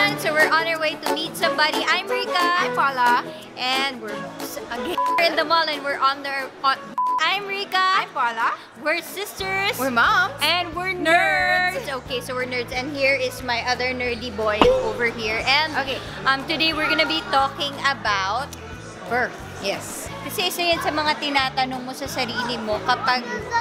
everyone! So we're on our way to meet somebody. I'm Rica. I'm Paula. And we're again in the mall and we're on the... I'm Rica. I'm Paula. We're sisters. We're moms. And we're nerds. Okay, so we're nerds. And here is my other nerdy boy over here. And okay, today we're gonna be talking about birth. Yes. Kasi isa yan sa mga tinatanong mo sa sarili mo kapag...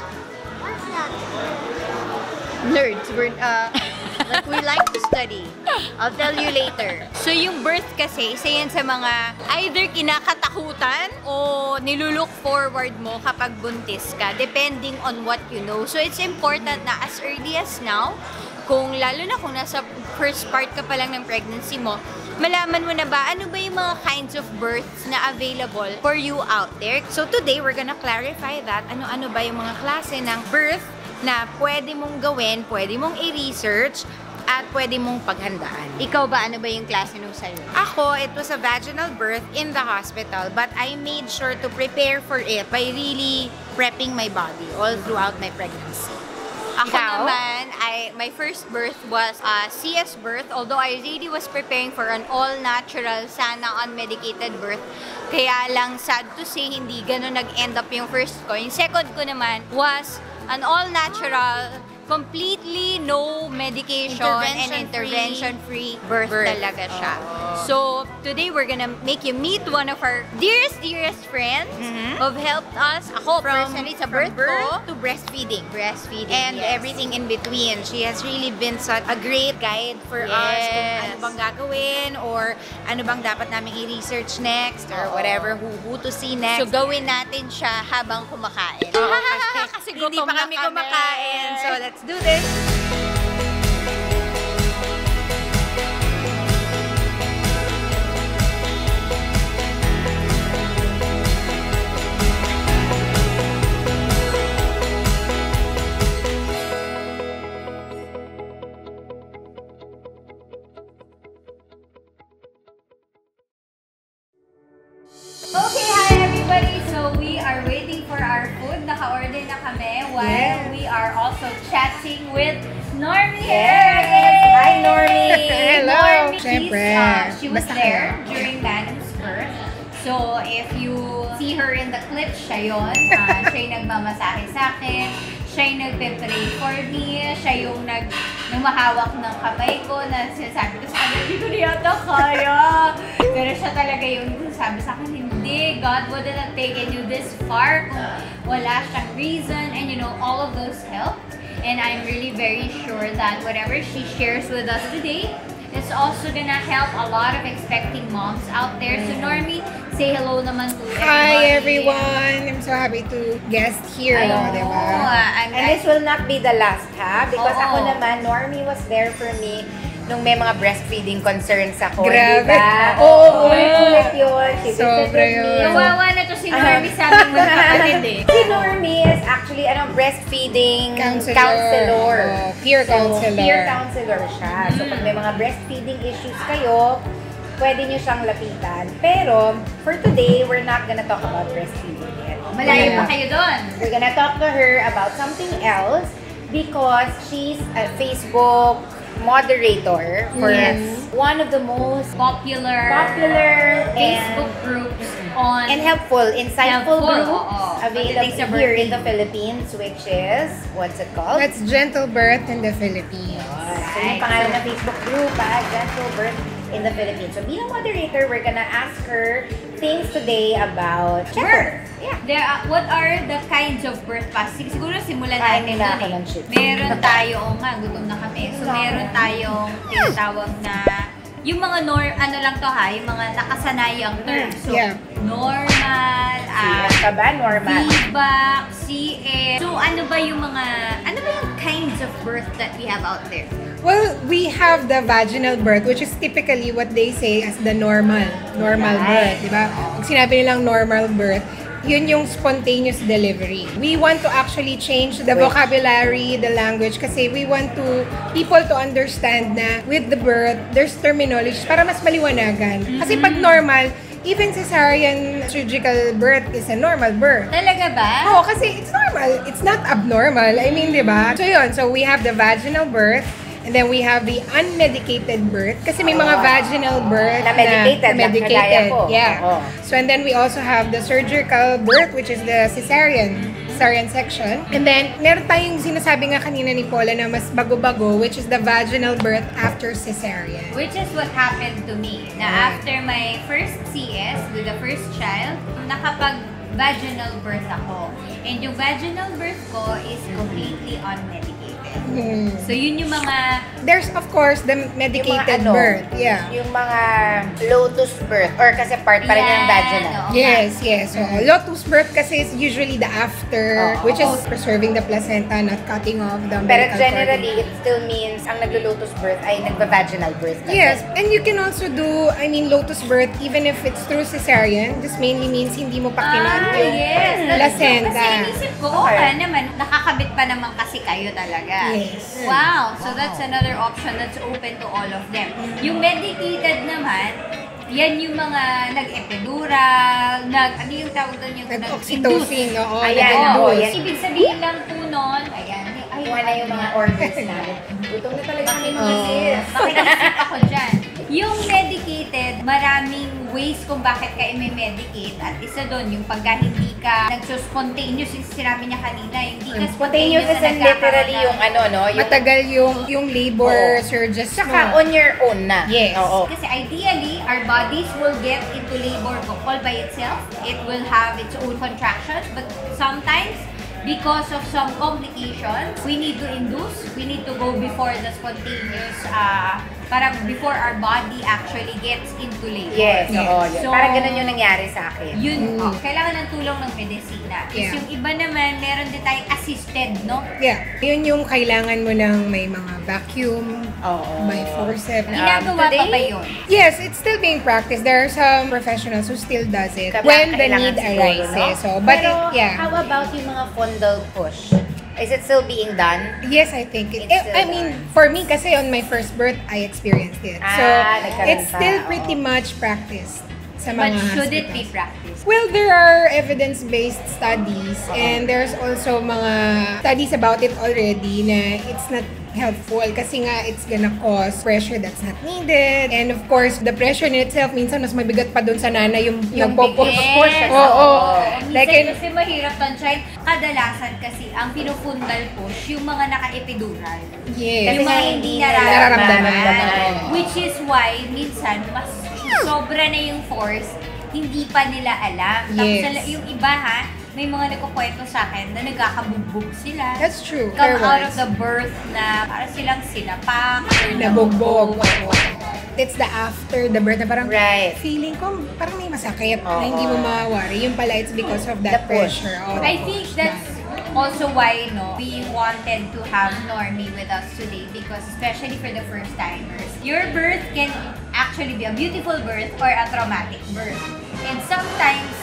Nerds. We're, like we like to study. I'll tell you later. So yung birth kasi, isa yan sa mga either kinakatakutan o nilulook forward mo kapag buntis ka, depending on what you know. So it's important na as early as now, lalo na kung nasa first part ka pa lang ng pregnancy mo, malaman mo na ba ano ba yung mga kinds of births na available for you out there. So today, we're gonna clarify that. Ano-ano ba yung mga klase ng birth na pwede mong gawin, pwede mong i-research, at pwede mong paghandaan. Ikaw ba, ano ba yung klase nung sa'yo? Ako, it was a vaginal birth in the hospital, but I made sure to prepare for it by really prepping my body all throughout my pregnancy. Ako naman, my first birth was a CS birth, although I really was preparing for an all-natural, sana unmedicated birth. Kaya lang, sad to say, hindi ganun nag-end up yung first ko. Yung second ko naman was an all-natural, completely no medication and intervention-free birth talaga siya. So, today we're gonna make you meet one of our dearest friends who've helped us. Ako, personally, sa birth ko, to breastfeeding. And And everything in between. She has really been such a great guide for us kung ano bang gagawin or ano bang dapat namin i-research next or whatever, who to see next. So, gawin natin siya habang kumakain. Kasi hindi pa kami kumakain. So, let's do this! Okay, hi everybody! So we are waiting for our food. Naka-order na kami while we are also chatting with Normi Herrera! Hi, Normi! Hello! Normi, she was Basta there during Madam's birth. So if you see her in the clip, siya yun. Siya yung nagmamasahe sa akin. Siya yung nagpe-pray for me. Siya yung mahawak ng kamay ko na sinasabi ko sa kanya, hindi ko niyata kaya. Pero siya talaga yung sabi sa akin, hindi, God wouldn't have taken you this far kung wala siyang reason. And you know, all of those help. And I'm really very sure that whatever she shares with us today, it's also gonna help a lot of expecting moms out there. So Normi, say hello naman to everybody. Hi everyone! I'm so happy to guest here. Diba? And this will not be the last, ha? Because ako naman, Normi was there for me nung may mga breastfeeding concerns ako. Grabe! Diba? Oo! Ulit yun. She visited me. Kawawa na to si Normi sa aming magkakapatid eh. Si Normi is actually breastfeeding counselor. Peer counselor. Peer counselor siya. So pag may mga breastfeeding issues kayo, pwede nyo siyang lapitan. Pero, for today, we're not gonna talk about breastfeeding yet. Malayo pa kayo doon. We're gonna talk to her about something else because she's a Facebook moderator for one of the most popular Facebook groups on and helpful, insightful groups available here in birthday. the Philippines, which is, what's it called? That's Childbirth in the Philippines. So yung pangalan ng Facebook group, Childbirth in the Philippines. So bilang moderator, we're gonna ask her things today about birth. Yeah. What are the kinds of birth paths? Siguro simulan natin nila ako doon ng chips. Meron tayo, gutom na kami. So meron tayong tinatawag na yung mga ano lang to ha, yung mga nakasanayang terms. So normal, normal. feedback, CF. So ano ba yung kinds of birth that we have out there? Well, we have the vaginal birth, which is typically what they say as the normal birth, diba? Pag sinabi nilang normal birth, yun yung spontaneous delivery. We want to actually change the vocabulary, the language, kasi we want people to understand na with the birth, there's terminology para mas maliwanagan. Kasi pag normal, even cesarean surgical birth is a normal birth. Talaga ba? Oo, kasi it's normal. It's not abnormal. I mean, di ba? So yun, so we have the vaginal birth. And then we have the unmedicated birth. Kasi may mga vaginal birth Na medicated, na kagaya medicated. ko. Yeah. Oo. So and then we also have the surgical birth, which is the cesarean section. And then, meron tayong sinasabi nga kanina ni Paula na mas bago-bago, which is the vaginal birth after cesarean. Which is what happened to me. Na after my first CS, with the first child, nakapag-vaginal birth ako. And yung vaginal birth ko is completely unmedicated. So yun yung mga... There's of course the medicated Yung mga birth. Yeah. Yung mga lotus birth or kasi part pa rin yung vaginal. oo. Yes, yes. So, lotus birth kasi is usually the after, which is preserving the placenta, not cutting off the Pero umbilical generally, cord. it still means ang naglo-lotus birth ay nagva-vaginal birth. Kasi. Yes, and you can also do, lotus birth even if it's through cesarean. This mainly means hindi mo pa kinat yung yes. placenta. Kasi inisip ko, okay naman, nakakabit pa naman kasi kayo talaga. Yes. Wow. So that's another option that's open to all of them. Yung medicated naman, yan yung mga nag-epidural, ano yung tawag doon yung Nag-oxytocin, oo. Ayan, nag-induce. oo, yan. Ibig sabihin lang po nun, ayan, Kuha na yung mga organs namin. Gutom na talaga kami mga sis. Makinisip ako dyan. Yung medicated, maraming ways kung bakit ka i-medicate. At isa doon, yung pagka hindi ka nagsuspontaneous, yung sinabi niya kanina, yung hindi ka Spontaneous is literally yung ano, no? Yung, Matagal yung labor surges Saka mo. on your own na. Yes. Oo. Kasi ideally, our bodies will get into labor all by itself. It will have its own contractions. But sometimes, because of some complications, we need to induce. We need to go before the spontaneous, parang before our body actually gets into labor. Yes, oo. So, Parang ganun yung nangyari sa akin. Yun, kailangan ng tulong ng medisina. Tapos Yeah. yung iba naman, meron din tayong assisted, no? Yeah. Yun yung kailangan mo ng may mga vacuum, Oo. may forceps. Ginagawa pa ba yun? Yes, it's still being practiced. There are some professionals who still does it Kapag when the kailangan need siguro, arises. no? So, but Pero, yeah. how about yung mga Fundal push? Is it still being done? Yes, I think it. It's still I mean, for me, kasi on my first birth, I experienced it. So, nagkaroon it's pa, still oo. pretty much practiced sa But mga should it be hospitals. practiced? Well, there are evidence-based studies and there's also mga studies about it already na it's not helpful kasi nga it's gonna cause pressure that's not needed. And of course, the pressure in itself, minsan mas mabigat pa dun sa nanay yung nagpo-push. Yes. Oo. Like, Like, kasi mahirap tansyahin. Kadalasan kasi, ang pinufundal push, yung mga naka-epidural. yes. Yung mga hindi nararamdaman. nararamdaman. Which is why, minsan, mas sobra na yung force, hindi pa nila alam. Yes. Tapos yung iba may mga nagkukwento sa akin na nagkakabugbog sila. That's true. Come Fair out words. of the birth na para silang sinapak or Nabugbog. It's the after the birth na parang Right. feeling ko parang may masakit na Oo. hindi mo mawari. Yung pala it's because of that The push. pressure. Oh, I think that's also why we wanted to have Normi with us today because especially for the first timers, your birth can actually be a beautiful birth or a traumatic birth. And sometimes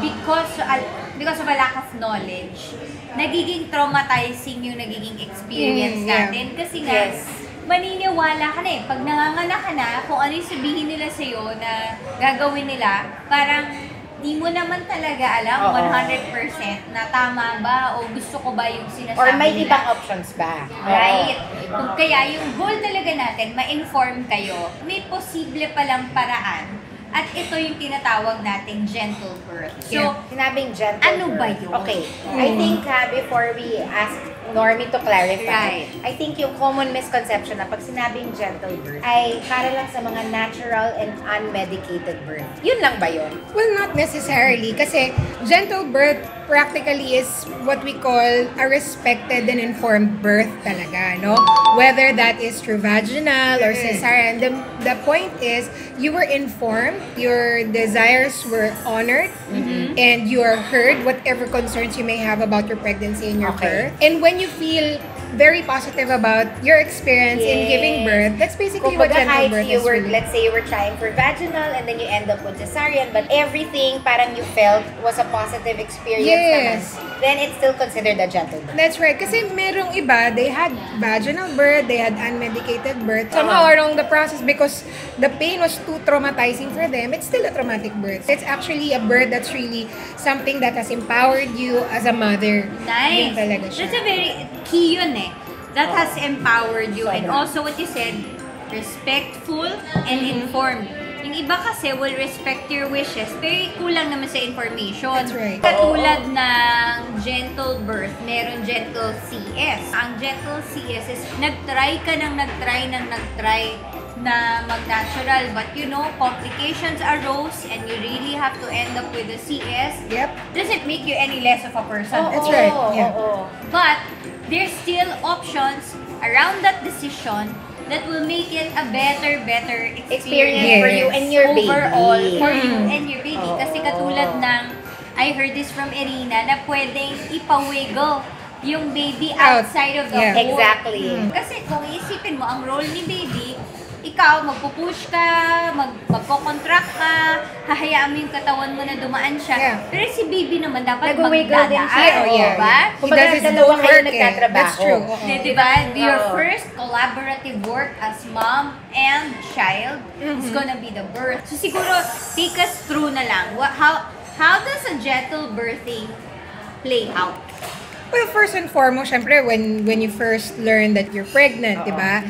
because of a lack of knowledge, nagiging traumatizing yung nagiging experience yeah. natin kasi nga maniniwala ka na pag nanganganak ka na, kung ano yung sabihin nila sa'yo na gagawin nila, parang di mo naman talaga alam 100% na tama ba o gusto ko ba yung sinasabi Or may nila. ibang options ba? Right. Kung kaya yung goal talaga natin, ma-inform kayo, may posible palang paraan at ito yung tinatawag nating gentle birth. So, Sinabing gentle ano ba birth. yun? Okay. I think before we ask Normi to clarify, Right. I think yung common misconception na pag sinabing gentle birth ay para lang sa mga natural and unmedicated birth. Yun lang ba yun? well, not necessarily. Kasi gentle birth practically is what we call a respected and informed birth talaga, no? Whether that is through vaginal or cesarean, the point is you were informed, your desires were honored, and you are heard, whatever concerns you may have about your pregnancy and your Okay. birth. And when you feel very positive about your experience in giving birth, that's basically what Kumbaga, gentle kahit birth you is were, really. let's say you were trying for vaginal and then you end up with cesarean, but everything parang you felt was a positive experience Yes. naman, then it's still considered a gentle birth. That's right. Kasi merong iba, they had vaginal birth, they had unmedicated birth. Somehow along the process, because the pain was too traumatizing for them, it's still a traumatic birth. It's actually a birth that's really something that has empowered you as a mother. nice. Yun talaga siya. That's a very key yun that has empowered you. And also what you said, respectful and informed. Yung iba kasi will respect your wishes, pero kulang naman sa information. That's right. Katulad ng gentle birth, meron gentle CS. Ang gentle CS is nagtry ka ng nagtry na mag-natural, but you know, complications arose and you really have to end up with a CS. Yep. Doesn't make you any less of a person. That's right. Yeah. But there's still options around that decision that will make it a better experience For you and your baby. overall for you and your baby. Kasi katulad ng, I heard this from Irina, na pwedeng ipawiggle yung baby outside of the Yeah. womb. Exactly. Kasi kung isipin mo, ang role ni baby, ikaw, magpupush ka, magko-contract ka, hahayaan mo yung katawan mo na dumaan siya. Yeah. Pero si baby naman dapat Nag-wiggle din magdadaan. siya. Diba? He does his dalawa own kayo work nagtatrabaho. That's true. Diba? Your first collaborative work as mom and child is gonna be the birth. So siguro, take us through na lang. How does a gentle birthing play out? Well, first and foremost, syempre, when you first learn that you're pregnant, di ba?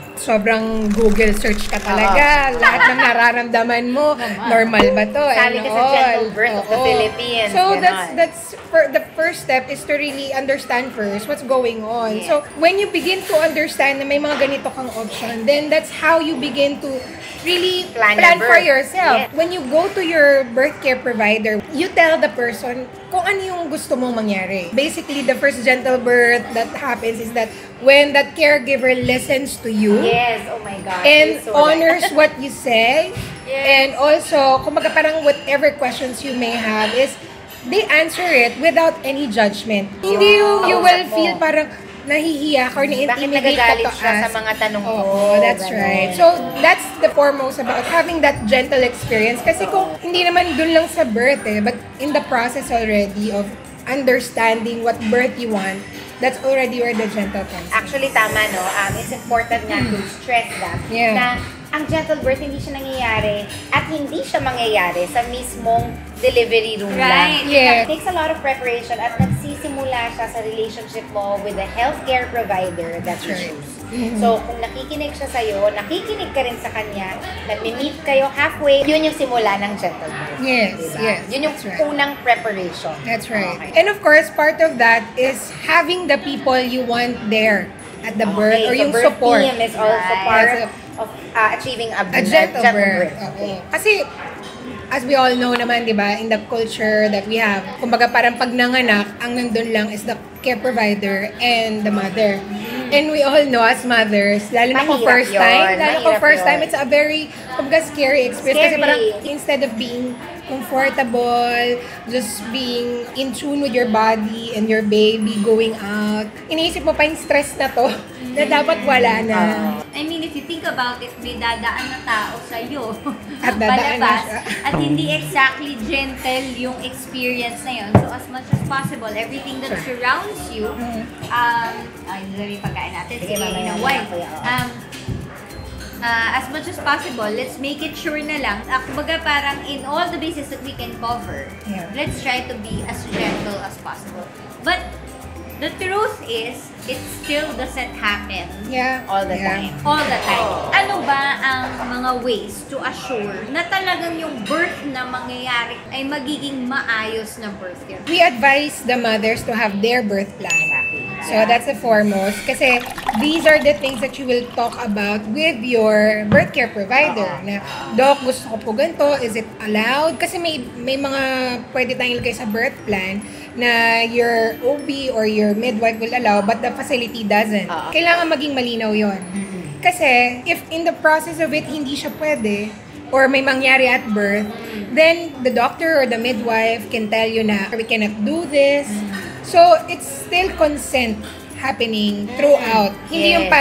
Sobrang Google search ka talaga. Lahat ng nararamdaman mo, normal ba to? Sabi And ka sa all. Gentle Birth of the Philippines. So, ganon. that's the first step is to really understand first what's going on. So, when you begin to understand na may mga ganito kang option, then that's how you begin to really Plan plan your for birth. yourself. Yes. When you go to your birth care provider, you tell the person kung ano yung gusto mong mangyari. Basically, the first gentle birth that happens is that when that caregiver listens to you, Yes, oh my God. and you're so right. honors what you say, and also, kumbaga parang whatever questions you may have is, they answer it without any judgment. Hindi you will kausap mo. feel parang nahihiya ka or Bakit na-intimidate ka nagagalit to siya sa ask. mga tanong ko? Oo, that's Ganon. right. So, that's the foremost about having that gentle experience. Kasi kung hindi naman dun lang sa birth but in the process already of understanding what birth you want, that's already where the gentle comes in. Actually, tama, no? It's important nga to stress that. Yeah. Na ang gentle birth, hindi siya nangyayari at hindi siya mangyayari sa mismong delivery room Right. lang. Yeah. It takes a lot of preparation at nagsisimula siya sa relationship mo with the healthcare provider that you Right. choose. So, kung nakikinig siya sa'yo, nakikinig ka rin sa kanya, nag-meet kayo halfway, yun yung simula ng gentle birth. Yes, Diba? yes. Yun yung That's right. unang preparation. That's right. Okay. And of course, part of that is having the people you want there at the birth or so yung birth support. team is also Right. part Yes, of achieving a gentle birth. Okay. Kasi, as we all know naman, di ba, in the culture that we have, kumbaga parang pag nanganak, ang nandun lang is the care provider and the mother. And we all know as mothers, lalo na kung Mahirap first time, yun. lalo kung Mahirap first yun. time, it's a very, kumbaga, scary experience. Kasi Scary. parang instead of being comfortable, just being in tune with your body and your baby going out, iniisip mo pa yung stress na to, na dapat wala na. I mean, if you think about it, may dadaan na tao sa'yo. At dadaan na palabas, siya. at hindi exactly gentle yung experience na yun. So, as much as possible, everything that surrounds you, ay, nilagay yung pagkain natin. Sige, mamaya, wine. mamaya. As much as possible, let's make it sure na lang. Kumbaga parang in all the bases that we can cover, Yeah. let's try to be as gentle as possible. But the truth is, it still doesn't happen Yeah. All the Yeah. time. all the time. Ano ba ang mga ways to assure na talagang yung birth na mangyayari ay magiging maayos na birth yun? We advise the mothers to have their birth plan. So that's the foremost. Kasi these are the things that you will talk about with your birth care provider. Na, Doc, gusto ko po ganito. Is it allowed? Kasi may mga pwede tayong ilagay sa birth plan na your OB or your midwife will allow but the facility doesn't. Kailangan maging malinaw yon. Kasi if in the process of it hindi siya pwede or may mangyari at birth, then the doctor or the midwife can tell you na we cannot do this. So, it's still consent happening throughout. Hindi yung Yes. parang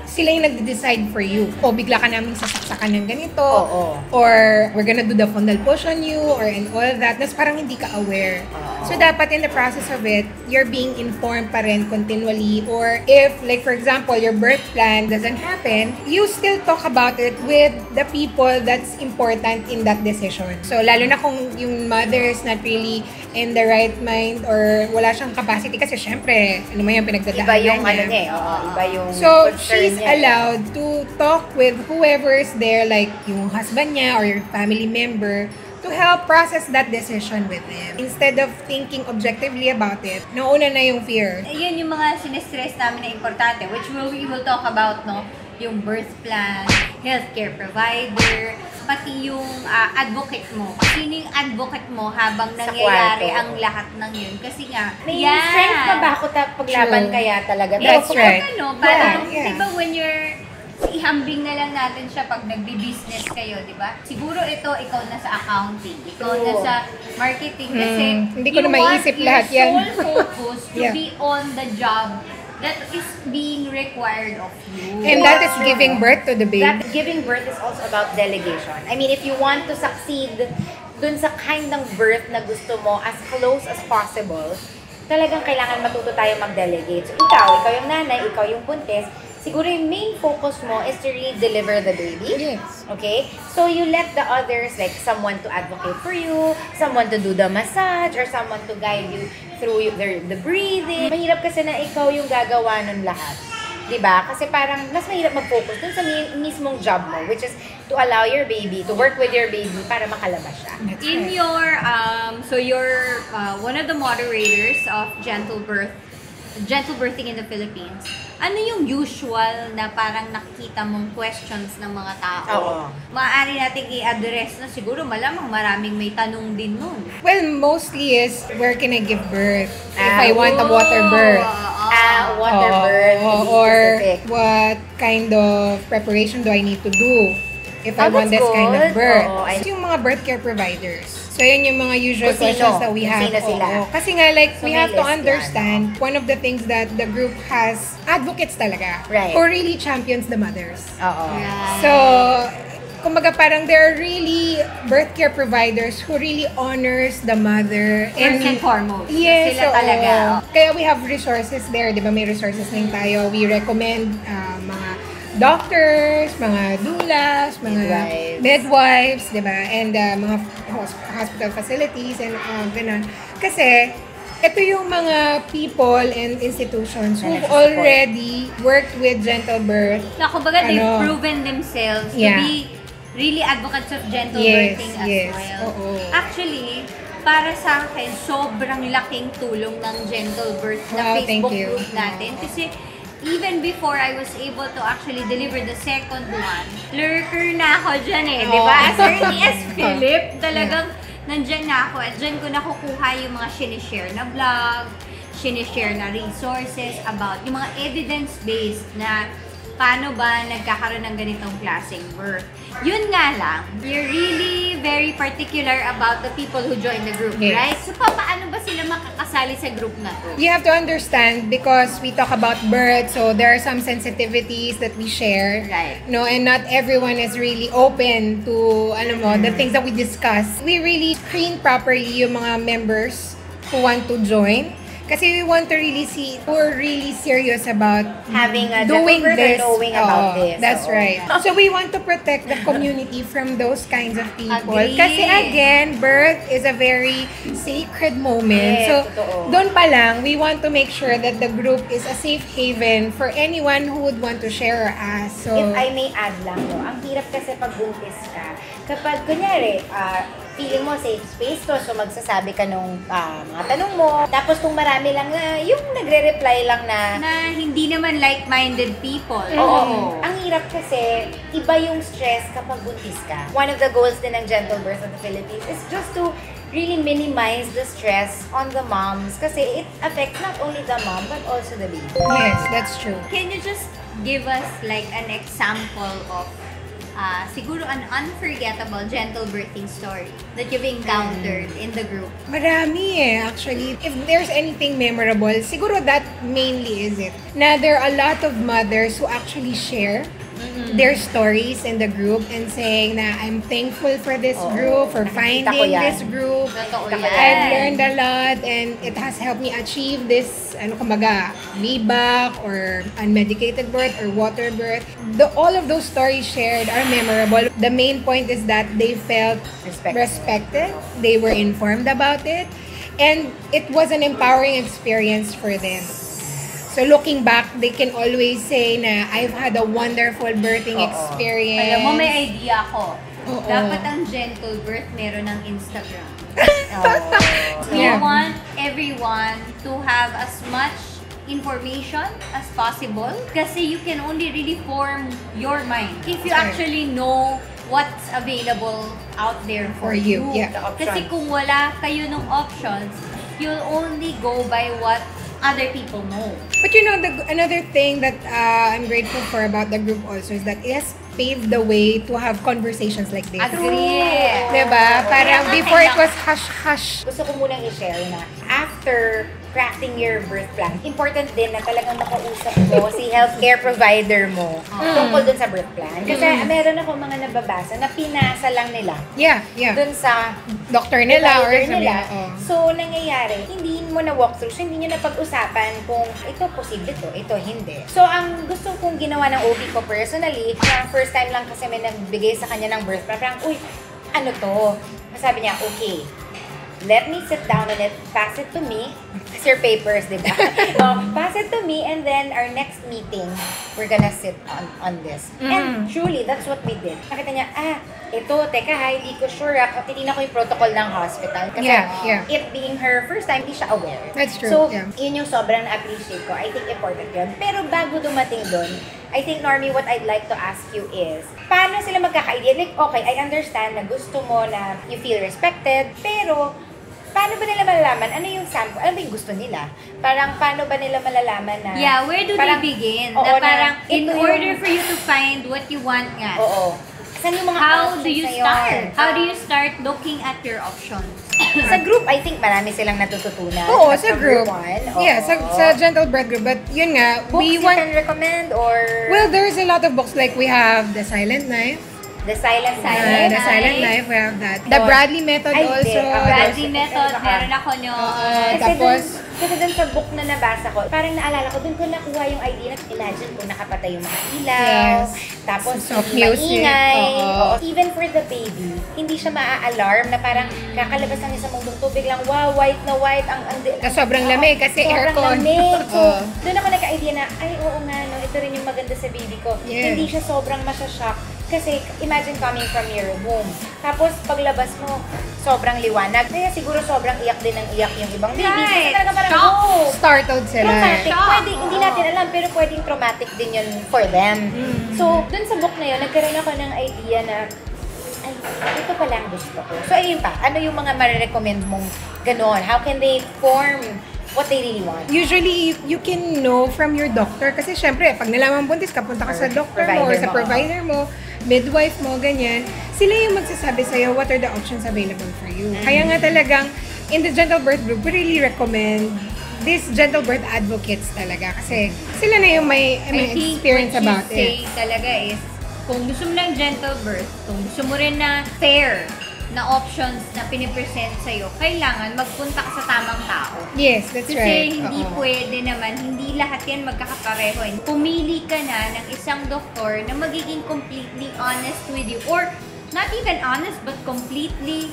sila yung nagde-decide for you. O bigla ka namin sasaksakan ng ganito. Or we're gonna do the fundal push on you or and all that. Tapos parang hindi ka aware. So dapat in the process of it, you're being informed pa rin continually. Or if, like for example, your birth plan doesn't happen, you still talk about it with the people that's important in that decision. So lalo na kung yung mother is not really in the right mind or wala siyang capacity kasi syempre, ano mo yung pinagdadaanan Iba yung niya. ano niya, iba yung So, concern she's niya. allowed to talk with whoever is there, like yung husband niya or your family member, to help process that decision with them. Instead of thinking objectively about it, nauna na yung fear. Yun yung mga sinestress namin na importante, which we will talk about, no? Yung birth plan, healthcare provider, pati yung advocate mo. Sino yung advocate mo habang nangyayari ang lahat ng yun? Kasi nga, may strength pa ba ako paglaban kaya talaga? That's right. Ano, parang, diba when you're ihambing na lang natin siya pag nagbi-business kayo, di ba? Siguro ito, ikaw na sa accounting, ikaw na sa marketing, kasi hindi ko na maiisip lahat yan. your sole focus to be on the job that is being required of you. And that is giving birth to the baby. That giving birth is also about delegation. I mean, if you want to succeed dun sa kind ng birth na gusto mo as close as possible, talagang kailangan matuto tayo mag-delegate. So ikaw yung nanay, ikaw yung buntis, siguro yung main focus mo is to really deliver the baby. Yes. Okay? So you let the others, like someone to advocate for you, someone to do the massage, or someone to guide you through the breathing. Mahirap kasi na ikaw yung gagawa nun lahat. Diba? Kasi parang mas mahirap mag-focus dun sa mismong job mo, which is to allow your baby, to work with your baby para makalabas siya. In your, so you're one of the moderators of gentle birthing in the Philippines. Ano yung usual na parang nakikita mong questions ng mga tao? Maaari nating i-address na siguro malamang maraming may tanong din nun. Well, mostly is, where can I give birth? If I want a water birth. Water birth. Or what kind of preparation do I need to do if I want this kind of birth? So, yung mga birth care providers. So, yun yung mga usual questions that we have. Kasi nga, like, we have to understand, one of the things that the group has advocates talaga. Right. Who really champions the mothers. Right. So, kumbaga parang there are really birth care providers who really honors the mother. First and foremost. Yes. Sila talaga. Kaya we have resources there, di ba? May resources din tayo. We recommend mga doctors, mga doulas, mga midwives, di ba? And mga hospital facilities and ganun. Kasi, ito yung mga people and institutions who've already worked with gentle birth. Na kumbaga, they've proven themselves to be really advocates of gentle birthing as well. Actually, para sa akin, sobrang laking tulong ng gentle birth na Facebook group natin. Kasi even before I was able to actually deliver the second one, lurker na ako dyan di ba? As early as Philip, talagang nandyan na ako. At dyan ko nakukuha yung mga sinishare na vlog, sinishare na resources about yung mga evidence-based na paano ba nagkakaroon ng ganitong klaseng birth. Yun nga lang, you're really very particular about the people who join the group, right? So, paano ba sila makakasali sa group na to? You have to understand because we talk about birth, so there are some sensitivities that we share. Right. No, and not everyone is really open to, the things that we discuss. We really screen properly yung mga members who want to join. Kasi we want to really see who are really serious about having a doing this. Knowing about this. That's right. So we want to protect the community from those kinds of people. Agree. Kasi again, birth is a very sacred moment. Yes, So doon pa lang, we want to make sure that the group is a safe haven for anyone who would want to share or ask. So, if I may add lang, ang hirap kasi pag buntis ka, kapag kunyari, feeling mo safe space to, so magsasabi ka nung mga tanong mo. Tapos kung marami lang na, yung nagre-reply lang na hindi naman like-minded people. Oo. Ang hirap kasi, iba yung stress kapag buntis ka. One of the goals din ng Gentle Birth of the Philippines is just to really minimize the stress on the moms kasi it affects not only the mom but also the baby. yes, that's true. Can you just give us like an example of siguro an unforgettable gentle birthing story that you've encountered in the group? Marami actually. If there's anything memorable, siguro that mainly is it. Na there are a lot of mothers who actually share their stories in the group and saying na I'm thankful for this group, for finding this group. Totoo yan. I've learned a lot and it has helped me achieve this, VBAC or unmedicated birth or water birth. All of those stories shared are memorable. The main point is that they felt respected. They were informed about it. And it was an empowering experience for them. So looking back, they can always say na I've had a wonderful birthing experience. Alam mo, may idea ko. Dapat ang gentle birth meron ng Instagram. Yeah. You want everyone to have as much information as possible kasi you can only really form your mind if you actually know what's available out there for you. Yeah. Kasi kung wala kayo ng options, you'll only go by what other people know. But another thing that I'm grateful for about the group also is that it has paved the way to have conversations like this. Agree. Diba? Parang before it was hush-hush. Gusto ko munang i-share na after crafting your birth plan, important din na talagang makausap mo si healthcare provider mo tungkol dun sa birth plan. Kasi meron ako mga nababasa na pinasa lang nila. Yeah. Dun sa Doctor nila or provider nila. something. So, nangyayari, hindi mo na walk through. So, hindi nyo na pag-usapan kung ito posible to, ito hindi. So, ang gusto kong ginawa ng OB ko personally, parang first time lang kasi may nagbigay sa kanya ng birth plan, parang, uy, ano to? Sabi niya, okay, let me sit down on it, pass it to me. It's your papers, di ba? Pass it to me, and then our next meeting, we're gonna sit on this. And truly, that's what we did. Nakita niya, ito, teka ha, hindi ko sure. Titignan ko yung protocol ng hospital. Kasi it being her first time, hindi siya aware. That's true. So, yun yung sobrang na-appreciate ko. I think important yun. Pero bago dumating dun, I think, Normi, what I'd like to ask you is, paano sila magkaka-idea? Like, okay, I understand na gusto mo na you feel respected, pero paano ba nila malalaman? Ano yung sample? Ano ba yung gusto nila? Parang, paano ba nila malalaman na... Yeah, where do they begin? Na parang, in order for you to find what you want nga. Saan yung mga How options do you sa'yo? start? How do you start looking at your options? Sa group, I think marami silang natututunan. Oo, At sa from group. one, Yeah, sa gentle birth group. But yun nga, books we you want... can recommend or... Well, there's a lot of books. Like we have The Silent Knife. The Silent The Silent Knife, we have that. The Bradley Method also. Bradley Method, meron ako nyo. Tapos, kasi dun sa book na nabasa ko, parang naalala ko, dun ko nakuha yung idea na imagine kung nakapatay yung mga ilaw, tapos soft hindi music. maingay. Even for the baby, hindi siya maa-alarm na parang kakalabas ng isang mundong tubig lang, wow, white na white, ang sobrang lamig kasi aircon. Sobrang lamig. So, dun ako nagka-idea na, ay, oo nga, no, ito rin yung maganda sa baby ko. Yes. Hindi siya sobrang masya-shock. Kasi, imagine coming from your womb. Tapos, paglabas mo, sobrang liwanag. Kaya siguro sobrang iyak din ng iyak yung ibang baby. Kasi talaga parang, oh! Startled sila. Traumatic. Pwede, hindi natin alam, pero pwedeng traumatic din yun for them. So, dun sa book na yun, nagkaroon ako ng idea na, ay, ito pala ang gusto ko. So, ayun pa, ano yung mga marirecommend mong ganon? How can they form what they really want? Usually, you can know from your doctor. Kasi syempre, pag nalaman buntis ka, punta ka sa doctor mo or sa provider mo, midwife mo, ganyan. Sila yung magsasabi sa'yo what are the options available for you. Kaya nga talagang, in the gentle birth group, we really recommend these gentle birth advocates talaga. Kasi sila na yung may experience about it. I think what you say talaga is, kung gusto mo ng gentle birth, kung gusto mo rin na fair na options na pinipresent sa'yo, kailangan magpunta ka sa tamang tao. Yes, that's right. Kasi hindi pwede naman, hindi lahat yan magkakapareho. Pumili ka na ng isang doktor na magiging completely honest with you, or not even honest, but completely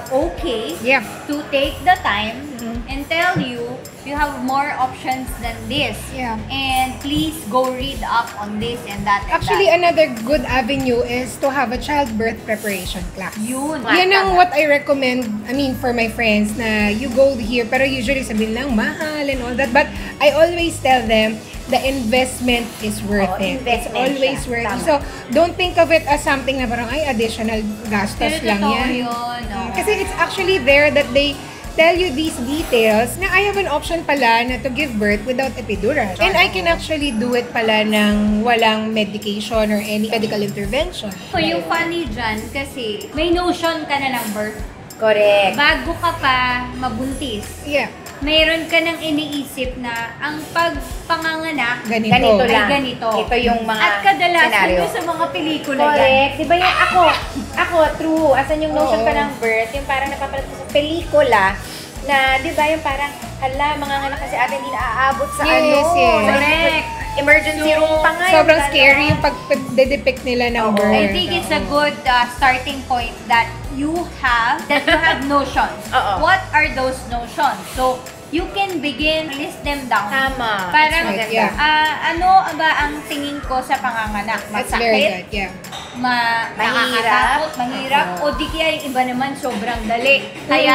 okay to take the time and tell you have more options than this. And please go read up on this and that and Actually, that. another good avenue is to have a childbirth preparation class. Yun ang what I recommend, for my friends na you go here, pero usually sabihin lang, mahal and all that. But I always tell them, the investment is worth it. It's always worth it. So, don't think of it as something na parang, ay, additional gastos lang yan. Yun, Kasi it's actually there that they tell you these details na I have an option pala na to give birth without epidural. And I can actually do it pala ng walang medication or any medical intervention. So yung funny dyan, kasi may notion ka na ng birth. Correct. Bago ka pa mabuntis. Yeah. Mayroon ka nang iniisip na ang pagpanganganak Ganito ay lang. ganito. Ito yung mga At kadalasan senaryo. yung sa mga pelikula Correct. yan. Diba yung ako, true. Asan yung notion ka ng birth, yung parang napapanood ko sa pelikula, na diba yung parang, hala, mga anak kasi atin hindi naaabot sa Yes. Correct. emergency room pa nga. Sobrang yung scary yung pag-depict nila ng birth. I think it's a good starting point that you have notions. What are those notions? So, you can begin, list them down. Tama. Parang, That's right, yeah. ano ba ang tingin ko sa panganganak? That's very Masakit? good, yeah. Nakakatakot, mahirap, o di kaya yung iba naman sobrang dali.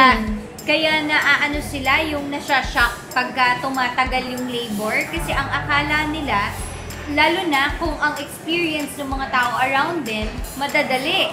Kaya naaano sila yung nasya-shock pagka tumatagal yung labor kasi ang akala nila, lalo na kung ang experience ng mga tao around them, madadali.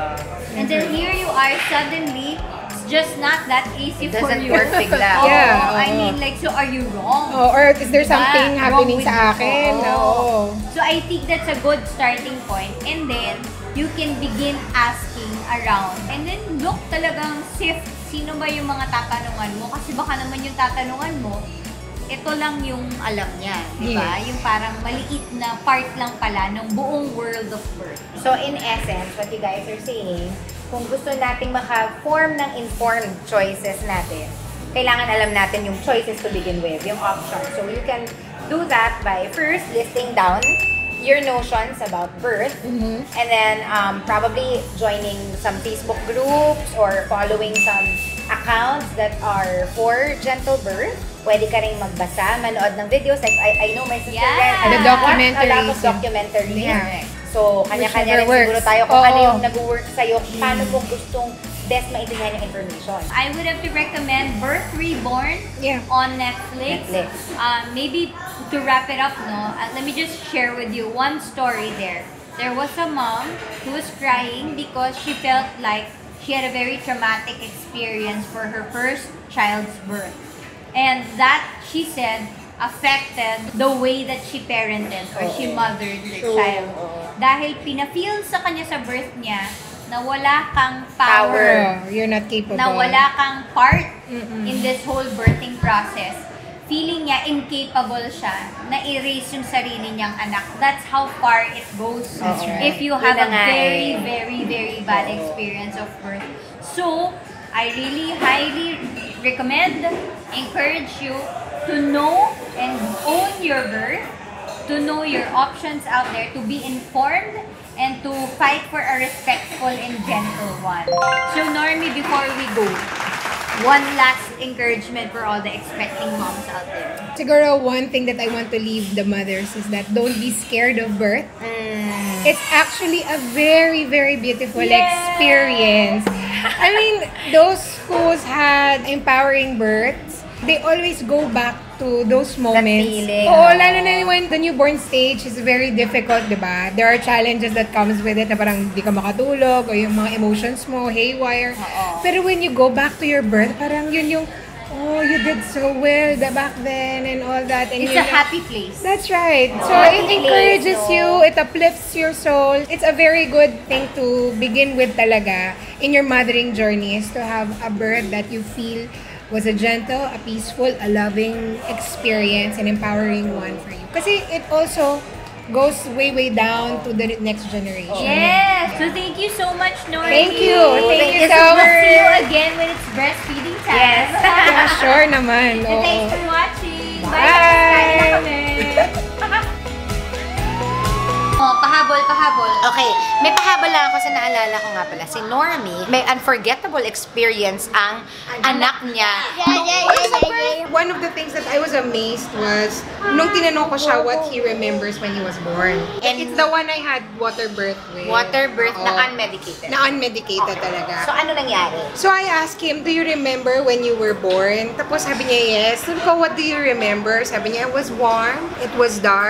And then here you are, suddenly, it's just not that easy for you. Doesn't work bigla. Yeah. I mean, like, so are you wrong? Or is there something Diba? happening Wrong sa with- akin? Oo. So I think that's a good starting point. And then, you can begin asking around. And then, look talagang sift sino ba yung mga tatanungan mo. Kasi baka naman yung tatanungan mo, ito lang yung alam niya. Diba? Yes. Yung parang maliit na part lang pala ng buong world of birth. So in essence, what you guys are saying, kung gusto nating maka-form ng informed choices natin, kailangan alam natin yung choices to begin with, yung options. So you can do that by first listing down your notions about birth, and then probably joining some Facebook groups or following some accounts that are for gentle birth. Pwede ka rin magbasa, manood ng videos. Like, I know my sister Yeah. The watched a lot of documentaries. documentaries. Yeah. So, kanya-kanya rin Whichever siguro works. tayo kung ano Oo. yung nag-work sa'yo, paano mo gustong best maintindihan yung information. I would have to recommend Birth Reborn Yeah. on Netflix. Maybe to wrap it up, let me just share with you one story there. There was a mom who was crying because she felt like she had a very traumatic experience for her first child's birth. And that, she said, affected the way that she parented or she mothered the child. Dahil pinafeel sa kanya sa birth niya na wala kang power. Oh, you're not capable. Na wala kang part in this whole birthing process. Feeling niya incapable siya na erase yung sarili niyang anak. That's how far it goes. That's right. If you have Yun a na nga very, eh. very, very bad experience of birth. So, I really highly recommend, encourage you to know and own your birth, to know your options out there, to be informed, and to fight for a respectful and gentle one. So Normi, before we go, one last encouragement for all the expecting moms out there. Siguro one thing that I want to leave the mothers is that don't be scared of birth. It's actually a very, very beautiful experience. I mean, those who's had empowering births, they always go back to those moments. feeling. Oo, lalo na when the newborn stage is very difficult, di ba? There are challenges that comes with it na parang di ka makatulog o yung mga emotions mo, haywire. Pero when you go back to your birth, parang yun yung, oh, you did so well back then and all that. And It's yun a yung- happy place. That's right. So Happy it encourages place, you, it uplifts your soul. It's a very good thing to begin with talaga in your mothering journey is to have a birth that you feel was a gentle, a peaceful, a loving experience, an empowering one for you. Kasi it also goes way, way down to the next generation. Yes! So thank you so much, Normi. Thank you. Thank you so We'll much. see you again when it's breastfeeding time. Yes. Yeah, sure naman. And thanks Oo. for watching. Bye. Bye! Kain na kami. Oh, pahabol. Okay, may pahabol lang ako sa naalala ko nga pala. Si Normi, may unforgettable experience ang anak niya. One of the things that I was amazed was nung tinanong ko siya what he remembers when he was born. And It's the one I had water birth with. Water birth na Oo. unmedicated. Na unmedicated talaga. So ano nangyari? So I asked him, do you remember when you were born? Tapos sabi niya, yes. Sabi ko, what do you remember? Sabi niya, it was warm, it was dark.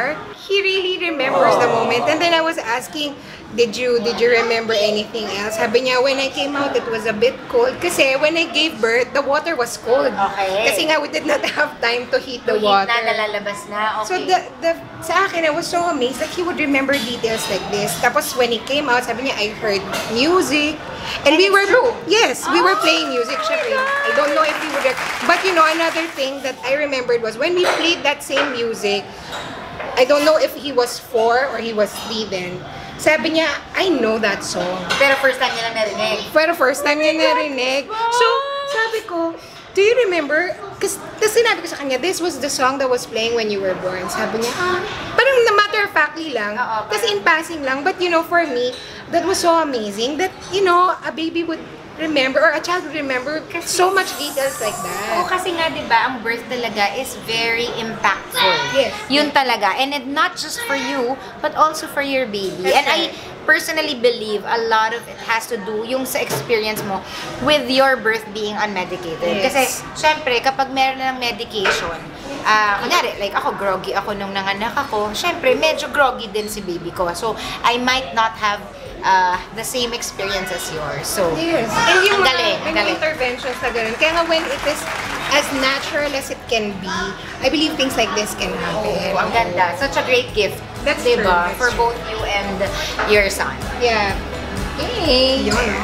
he really remembers the moment. And then I was asking, did you remember anything else? Sabi niya, when I came out, it was a bit cold. Kasi when I gave birth, the water was cold. Okay. Kasi nga, we did not have time to heat the Heat water. na, nalalabas na. So, Okay. sa akin, I was so amazed that he would remember details like this. Tapos, when he came out, sabi niya, I heard music. And we were, yes, we were playing music. Syempre, I don't know if he would, but you know, another thing that I remembered was when we played that same music, I don't know if he was 4 or he was 3 then. Sabi niya, I know that song. Pero first time niya lang narinig. Pero first time niya narinig. So, sabi ko, do you remember? Kasi sinabi ko sa kanya, this was the song that was playing when you were born. Sabi niya, parang na matter of factly lang. Kasi in passing lang. But you know, for me, that was so amazing that, you know, a baby would remember or a child would remember so much details like that. Oo, kasi nga, di ba, ang birth talaga is very impactful. Yes. Yun talaga. And it not just for you, but also for your baby. That's And I personally believe a lot of it has to do yung sa experience mo with your birth being unmedicated. Yes. Kasi, syempre, kapag meron na ng medication, kunyari, like ako, groggy ako nung nanganak ako, syempre, medyo groggy din si baby ko. So, I might not have the same experience as yours. So, Yes. And yung ang galing, ang mga galing. interventions na ganun. Kaya nga when it is as natural as it can be, I believe things like this can happen. Oh, ang ganda. Such a great gift. That's diba? true, that's For true. both you and your son. Yeah. Yay! Yun, no?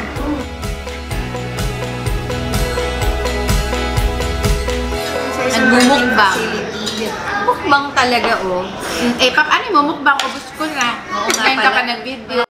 Nagmumukbang. Mukbang talaga, oh. Eh, ano mo, mukbang, ubus ko na. Oo nga Ngayon ka pala. pa nag-video.